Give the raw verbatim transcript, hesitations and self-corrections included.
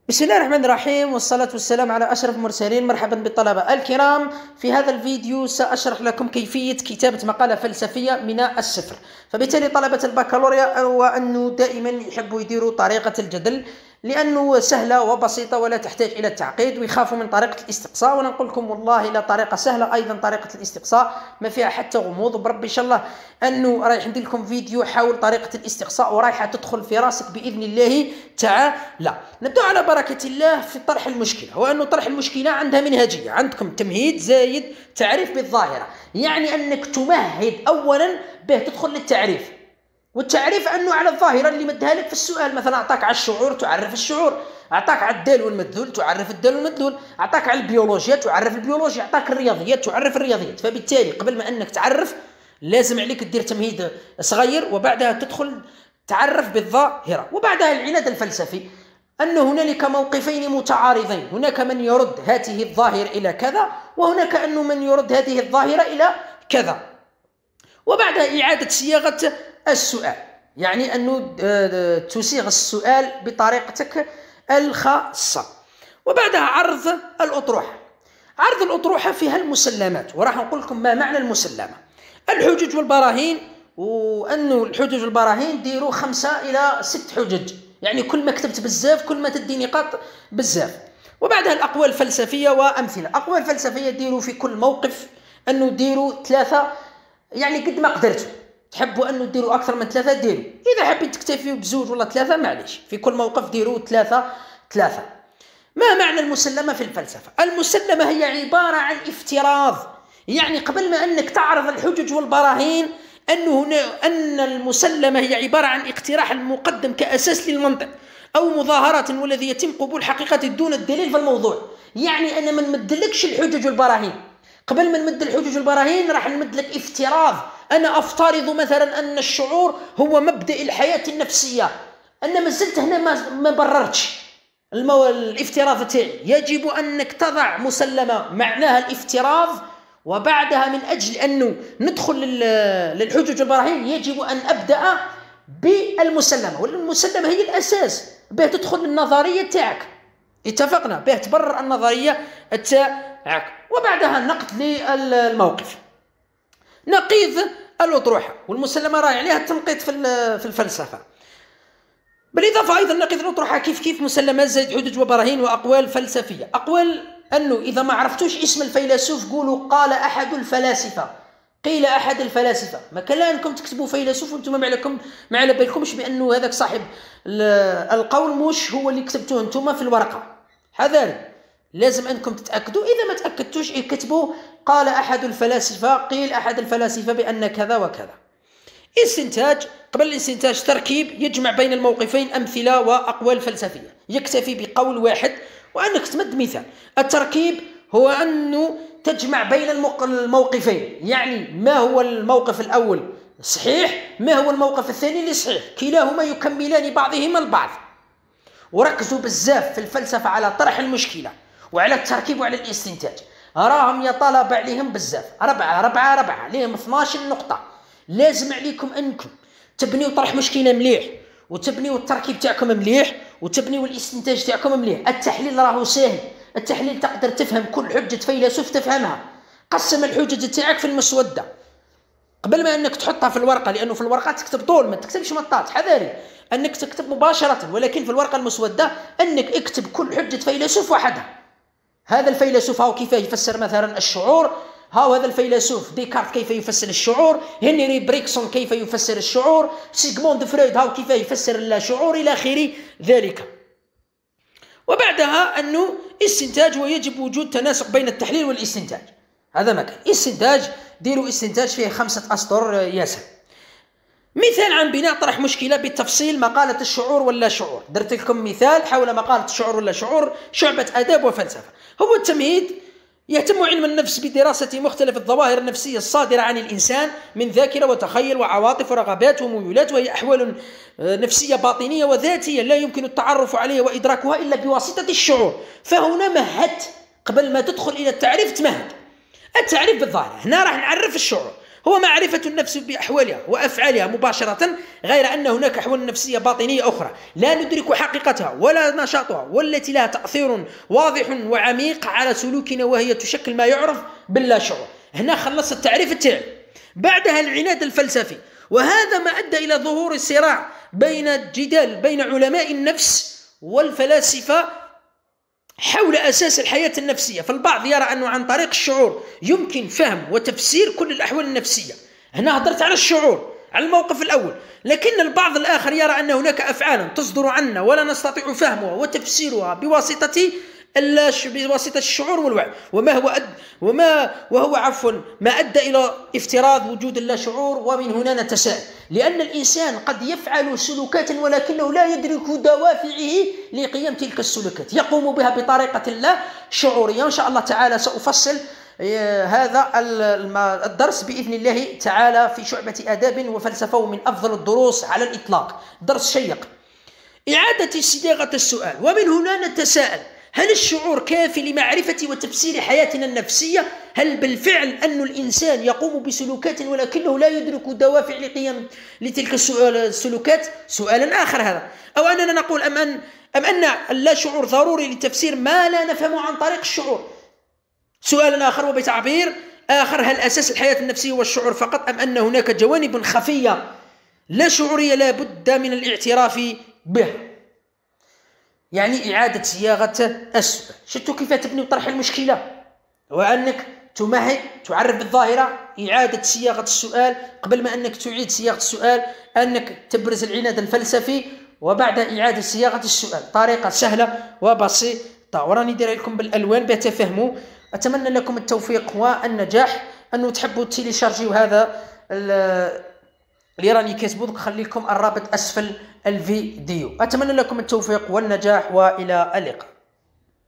بسم الله الرحمن الرحيم، والصلاة والسلام على أشرف المرسلين. مرحبا بالطلبة الكرام. في هذا الفيديو سأشرح لكم كيفية كتابة مقالة فلسفية من الصفر. فبالتالي طلبة البكالوريا هو أنه دائما يحبوا يديروا طريقة الجدل، لأنه سهلة وبسيطة ولا تحتاج إلى التعقيد، ويخافوا من طريقة الاستقصاء. وأنا نقول لكم والله لا، طريقة سهلة أيضا طريقة الاستقصاء، ما فيها حتى غموض. بربي إن شاء الله أنه رايح ندير لكم فيديو حول طريقة الاستقصاء ورايحة تدخل في راسك بإذن الله تعالى. نبدأ على بركة الله في طرح المشكلة. هو أنه طرح المشكلة عندها منهجية، عندكم تمهيد زايد تعريف بالظاهرة، يعني أنك تمهد أولا به تدخل للتعريف. والتعريف أنه على الظاهرة اللي مدها لك في السؤال، مثلا أعطاك على الشعور تعرف الشعور، أعطاك على الدال والمدلول تعرف الدال والمدلول، أعطاك على البيولوجيا تعرف البيولوجيا، أعطاك الرياضيات تعرف الرياضيات. فبالتالي قبل ما أنك تعرف لازم عليك تدير تمهيد صغير، وبعدها تدخل تعرف بالظاهرة. وبعدها العناد الفلسفي، أن هنالك موقفين متعارضين، هناك من يرد هذه الظاهرة إلى كذا، وهناك أنه من يرد هذه الظاهرة إلى كذا. وبعدها إعادة صياغة السؤال، يعني أنه تصيغ السؤال بطريقتك الخاصة. وبعدها عرض الأطروحة. عرض الأطروحة فيها المسلمات، وراح نقول لكم ما معنى المسلمة. الحجج والبراهين، وأنه الحجج والبراهين ديروا خمسة إلى ست حجج، يعني كل ما كتبت بزاف كل ما تدي نقاط بزاف. وبعدها الأقوال الفلسفية وأمثلة. أقوال فلسفية ديروا في كل موقف أنه ديروا ثلاثة، يعني قد ما قدرتوا. تحبوا أنه ديروا أكثر من ثلاثة ديروا، إذا حبيت تكتفيوا بزوج ولا ثلاثة معليش، في كل موقف ديروا ثلاثة ثلاثة. ما معنى المسلمة في الفلسفة؟ المسلمة هي عبارة عن افتراض، يعني قبل ما أنك تعرض الحجج والبراهين أنه هنا أن المسلمة هي عبارة عن اقتراح المقدم كأساس للمنطق أو مظاهرة، والذي يتم قبول حقيقة دون الدليل في الموضوع. يعني أنا ما نمدلكش الحجج والبراهين، قبل ما نمد الحجج والبراهين راح نمد لك افتراض. أنا أفترض مثلا أن الشعور هو مبدأ الحياة النفسية، أنا ما زلت هنا ما, ما بررتش المو... الافتراض تاعي. يجب أنك تضع مسلمة معناها الافتراض، وبعدها من أجل أنه ندخل للحجج والبراهين يجب أن أبدأ بالمسلمة، والمسلمة هي الأساس به تدخل للنظرية تاعك. اتفقنا به تبرر النظرية تاعك. وبعدها النقد للموقف، نقيض الأطروحة. والمسلمة راهي عليها التنقيط في الفلسفة. بالإضافة أيضا نقيض الأطروحة كيف كيف مسلمات زائد حجج وبراهين وأقوال فلسفية. أقوال أنه إذا ما عرفتوش اسم الفيلسوف قولوا قال أحد الفلاسفة، قيل أحد الفلاسفة. ما كان أنكم تكتبوا فيلسوف وأنتم ما عليكم ما على بالكمش بأنه هذاك صاحب القول مش هو اللي كتبتوه أنتم في الورقة. حذاري، لازم أنكم تتأكدوا. إذا ما تأكدتوش اكتبوا قال أحد الفلاسفة، قيل أحد الفلاسفة بأن كذا وكذا. استنتاج. قبل الاستنتاج تركيب يجمع بين الموقفين أمثلة وأقوال فلسفية. يكتفي بقول واحد وأنك تمد مثال. التركيب هو أنه تجمع بين الموقفين، يعني ما هو الموقف الأول صحيح، ما هو الموقف الثاني اللي صحيح، كلاهما يكملان بعضهما البعض. وركزوا بزاف في الفلسفة على طرح المشكلة وعلى التركيب وعلى الاستنتاج. راهم يا طلبة عليهم بزاف، ربعة ربعة ربعة ليهم اثناش نقطة. لازم عليكم أنكم تبنيوا طرح مشكلة مليح، وتبنيوا التركيب تاعكم مليح، وتبنيوا الاستنتاج تاعكم مليح. التحليل راهو ساهل، التحليل تقدر تفهم كل حجة فيلسوف تفهمها. قسم الحجج تاعك في المسودة قبل ما أنك تحطها في الورقة، لأنه في الورقة تكتب طول ما تكتبش مطاط. حذاري أنك تكتب مباشرة، ولكن في الورقة المسودة أنك اكتب كل حجة فيلسوف وحدها. هذا الفيلسوف هاو كيف يفسر مثلا الشعور، هاو هذا الفيلسوف ديكارت كيف يفسر الشعور، هنري بريكسون كيف يفسر الشعور، سيغموند فرويد هاو كيف يفسر الشعور، إلى آخر ذلك. وبعدها أنه استنتاج، ويجب وجود تناسق بين التحليل والاستنتاج. هذا مكان استنتاج، ديروا استنتاج فيه خمسة أسطر ياسر. مثال عن بناء طرح مشكلة بالتفصيل. مقالة الشعور ولا شعور. درت لكم مثال حول مقالة الشعور ولا شعور، شعبة آداب وفلسفة. هو التمهيد. يهتم علم النفس بدراسة مختلف الظواهر النفسية الصادرة عن الإنسان من ذاكرة وتخيل وعواطف ورغبات وميولات، وهي أحوال نفسية باطنية وذاتية لا يمكن التعرف عليها وإدراكها إلا بواسطة الشعور. فهنا مهدت قبل ما تدخل إلى التعريف، تمهد التعريف بالظاهرة. هنا راح نعرف الشعور. هو معرفة النفس بأحوالها وأفعالها مباشرة، غير أن هناك أحوال نفسية باطنية أخرى لا ندرك حقيقتها ولا نشاطها، والتي لها تأثير واضح وعميق على سلوكنا، وهي تشكل ما يعرف باللا شعور. هنا خلصت التعريف التالي. بعدها العناد الفلسفي، وهذا ما أدى إلى ظهور الصراع بين الجدال بين علماء النفس والفلاسفة حول أساس الحياة النفسية. فالبعض يرى أنه عن طريق الشعور يمكن فهم وتفسير كل الأحوال النفسية. هنا هضرت على الشعور على الموقف الأول، لكن البعض الآخر يرى أن هناك أفعالا تصدر عنا ولا نستطيع فهمها وتفسيرها بواسطة بواسطة الشعور والوعي، وما هو أد وما وهو عفوا ما أدى إلى افتراض وجود اللاشعور. ومن هنا نتساءل، لأن الإنسان قد يفعل سلوكات ولكنه لا يدرك دوافعه لقيام تلك السلوكات، يقوم بها بطريقة لا شعورية. إن شاء الله تعالى سأفصل هذا الدرس بإذن الله تعالى في شعبة آداب وفلسفة، ومن أفضل الدروس على الإطلاق، درس شيق. إعادة صياغة السؤال، ومن هنا نتساءل: هل الشعور كافي لمعرفة وتفسير حياتنا النفسية؟ هل بالفعل أن الإنسان يقوم بسلوكات ولكنه لا يدرك دوافع لقيام لتلك السلوكات؟ سؤال آخر هذا. أو أننا نقول أم أن أم أن اللا شعور ضروري لتفسير ما لا نفهمه عن طريق الشعور؟ سؤال آخر وبتعبير آخر: هل أساس الحياة النفسية هو الشعور فقط، أم أن هناك جوانب خفية لا شعورية لا بد من الاعتراف بها؟ يعني إعادة صياغة السؤال. شفتوا كيف تبني وطرح المشكلة، وأنك تمهد تعرف بالظاهرة، إعادة صياغة السؤال قبل ما أنك تعيد صياغة السؤال، أنك تبرز العناد الفلسفي، وبعد إعادة صياغة السؤال. طريقة سهلة وبسيطة، وراني داير لكم بالألوان بتفهموا. أتمنى لكم التوفيق والنجاح، أنه تحبوا تيليشارجيو هذا اللي راني كاتبو، نخلي لكم الرابط أسفل الفيديو. أتمنى لكم التوفيق والنجاح، وإلى اللقاء.